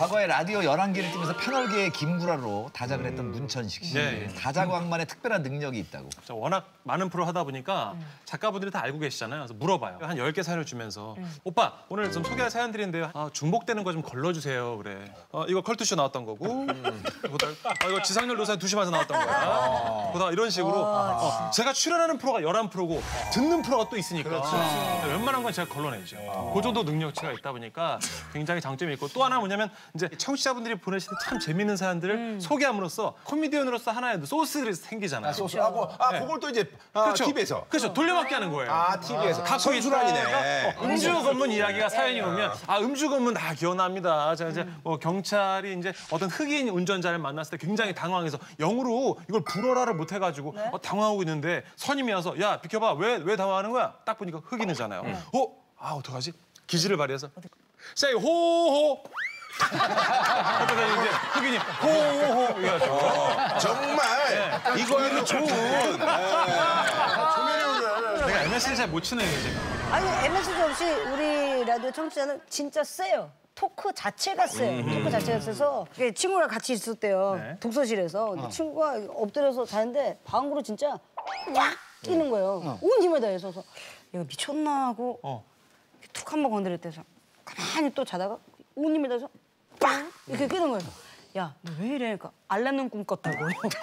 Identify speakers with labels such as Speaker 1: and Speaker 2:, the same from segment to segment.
Speaker 1: 과거에 라디오 11개를 뛰면서 패널계의 김구라로 다작을 했던 문천식 씨.
Speaker 2: 네.
Speaker 1: 다작왕만의 특별한 능력이 있다고.
Speaker 2: 워낙 많은 프로 하다 보니까 작가분들이 다 알고 계시잖아요. 그래서 물어봐요. 한 10개 사연을 주면서 오빠 오늘 좀 소개할 사연들인데 중복되는 거 좀 걸러주세요. 그래. 이거 컬투쇼 나왔던 거고 이거 지상렬 노사 2시만에서 나왔던 거야. 보다 이런 식으로 제가 출연하는 프로가 11프로고 듣는 프로가 또 있으니까 웬만한 건 제가 걸러내죠. 그 정도 능력치가 있다 보니까 굉장히 장점이 있고 또 하나 뭐냐면 이제 청취자분들이 보내시는 참 재밌는 사연들을 소개함으로써 코미디언으로서 하나의 소스들이 생기잖아요.
Speaker 3: 소스하고 그걸 또 이제
Speaker 2: 그렇죠.
Speaker 3: TV에서.
Speaker 2: 그렇죠. 돌려막기 하는 거예요.
Speaker 3: TV에서.
Speaker 2: 갖고
Speaker 3: 선순환이네.
Speaker 2: 음주 검문 이야기가 사연이 오면 음주 검문 다 기억납니다. 제가 이제 뭐 경찰이 이제 어떤 흑인 운전자를 만났을 때 굉장히 당황해서 영어로 이걸 불어라를 못 해가지고 당황하고 있는데 선임이 와서 야 비켜봐 왜 당황하는 거야? 딱 보니까 흑인이잖아요. 어떡하지? 기지를 발휘해서 say 호호. 어떡하지 이제 흑인이 호호호 이래가지고
Speaker 3: 정말 이거는 좋은.
Speaker 2: 내가 MS를 잘 못 치는 애예요 제가.
Speaker 4: 아니 MS도 없이 우리 라디오 청취자는 진짜 세요. 토크 자체가 세요. 토크 자체가 세서 친구랑 같이 있었대요.
Speaker 2: 네.
Speaker 4: 독서실에서. 근데 친구가 엎드려서 자는데 방구로 진짜 꽉 끼는 거예요. 온 힘을 다해서. 그래서 얘가 미쳤나 하고 툭 한 번 건드렸대서 가만히 또 자다가 온 힘을 다해서 빵 이렇게 끼는 거예요. 야, 너 왜 이래? 그러니까 알라는 꿈 꿨다고.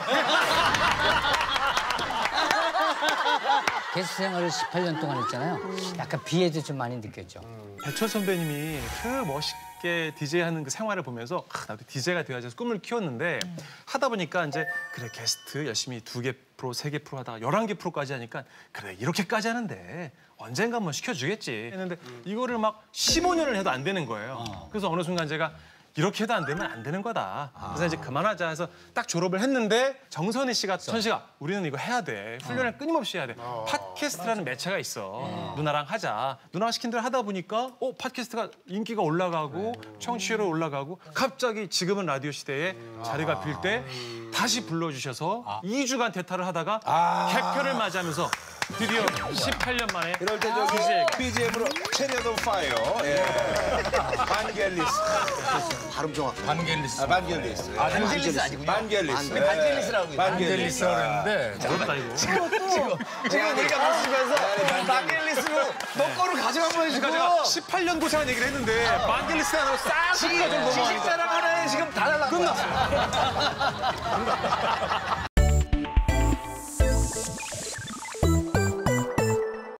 Speaker 5: 게스트 생활을 18년 동안 했잖아요. 약간 비애도 좀 많이 느꼈죠.
Speaker 2: 배철 선배님이 그 멋있게 DJ하는 그 생활을 보면서 나도 DJ가 돼야지 해서 꿈을 키웠는데 하다 보니까 이제 그래 게스트 열심히 2개 프로, 3개 프로 하다가 11개 프로까지 하니까 그래 이렇게까지 하는데 언젠가 한번 시켜주겠지 했는데 이거를 막 15년을 해도 안 되는 거예요. 그래서 어느 순간 제가 이렇게 해도 안 되면 안 되는 거다. 그래서 이제 그만하자 해서 딱 졸업을 했는데 정선희 씨가 천식아 우리는 이거 해야 돼. 훈련을 끊임없이 해야 돼. 팟캐스트라는 매체가 있어. 누나랑 하자. 누나가 시킨 대로 하다 보니까 팟캐스트가 인기가 올라가고 청취율이 올라가고 갑자기 지금은 라디오 시대에 자리가 빌 때 다시 불러주셔서 2주간 대타를 하다가 개편을 맞이하면서 드디어 18년 만에
Speaker 3: 이럴 때 저기 BGM으로 체리어드 파이어. 반겔리스. 발음 정확해.
Speaker 1: 반겔리스.
Speaker 3: 반겔리스.
Speaker 1: 반젤리스 아니군요.
Speaker 3: 반겔리스.
Speaker 1: 반젤리스라고.
Speaker 3: 반겔리스라고
Speaker 1: 그랬는데
Speaker 2: 어렵다 이거.
Speaker 1: 지금 우리가 보시면서 반겔리스로 너 거를 가져간 거예요 지금.
Speaker 2: 제가 18년 고생한 얘기를 했는데 반겔리스 하나로 싹
Speaker 1: 지식 자랑 하나에 지금 다 날라간 거야.